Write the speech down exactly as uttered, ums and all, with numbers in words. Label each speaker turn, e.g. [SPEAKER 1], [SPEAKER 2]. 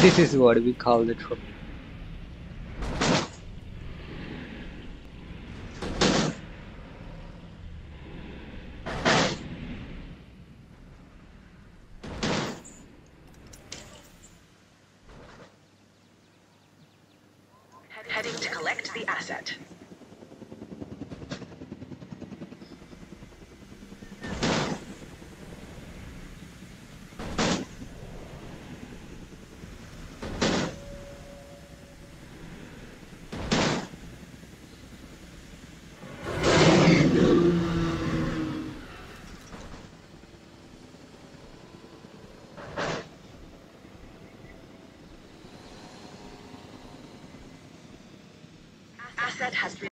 [SPEAKER 1] This is what we call the trophy.
[SPEAKER 2] Heading to collect the asset. Asset has been